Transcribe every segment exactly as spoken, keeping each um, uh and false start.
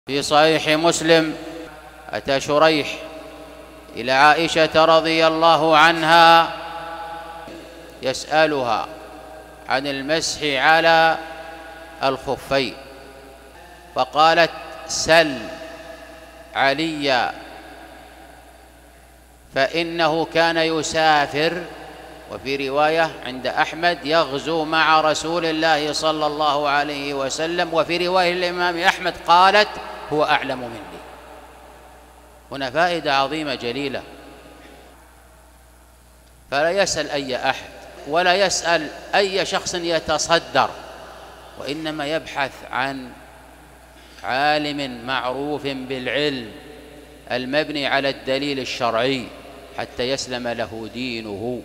في صحيح مسلم أتى شريح إلى عائشة رضي الله عنها يسألها عن المسح على الخفين، فقالت: سل عليا فإنه كان يسافر، وفي رواية عند أحمد يغزو مع رسول الله صلى الله عليه وسلم، وفي رواية الإمام أحمد قالت: هو أعلم مني. هنا فائدة عظيمة جليلة، فلا يسأل أي أحد ولا يسأل أي شخص يتصدر، وإنما يبحث عن عالم معروف بالعلم المبني على الدليل الشرعي حتى يسلم له دينه.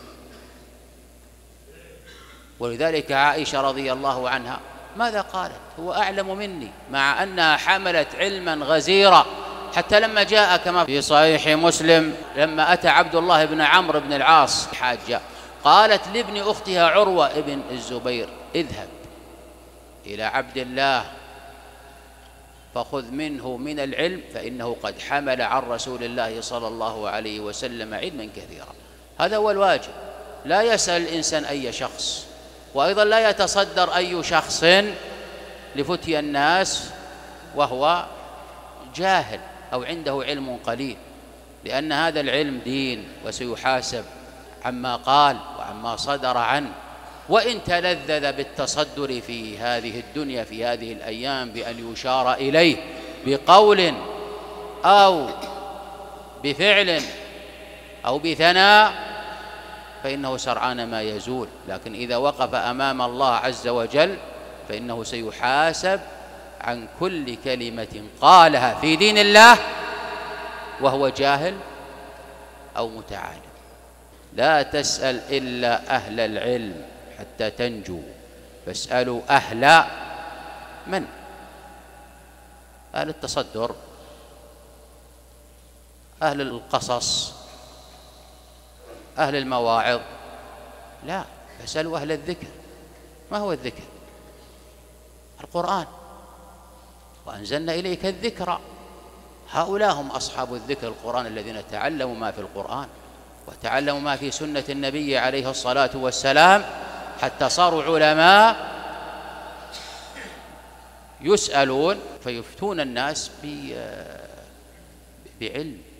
ولذلك عائشة رضي الله عنها ماذا قالت؟ هو أعلم مني، مع أنها حملت علما غزيرا، حتى لما جاء كما في صحيح مسلم لما أتى عبد الله بن عمرو بن العاص حاجة، قالت لابن أختها عروة ابن الزبير: اذهب إلى عبد الله فخذ منه من العلم فإنه قد حمل عن رسول الله صلى الله عليه وسلم علما كثيرا. هذا هو الواجب، لا يسأل الإنسان أي شخص، وأيضا لا يتصدر أي شخص لفتي الناس وهو جاهل أو عنده علم قليل، لأن هذا العلم دين وسيحاسب عما قال وعما صدر عنه. وإن تلذذ بالتصدر في هذه الدنيا في هذه الأيام بأن يشار إليه بقول أو بفعل أو بثناء فإنه سرعان ما يزول، لكن إذا وقف أمام الله عز وجل فإنه سيحاسب عن كل كلمة قالها في دين الله وهو جاهل أو متعالم. لا تسأل إلا أهل العلم حتى تنجو، فاسألوا أهل من؟ أهل التصدر، أهل القصص، أهل المواعظ؟ لا، فاسألوا أهل الذكر. ما هو الذكر؟ القرآن، وأنزلنا إليك الذكر. هؤلاء هم أصحاب الذكر القرآن الذين تعلموا ما في القرآن وتعلموا ما في سنة النبي عليه الصلاة والسلام حتى صاروا علماء يسألون فيفتون الناس بعلم.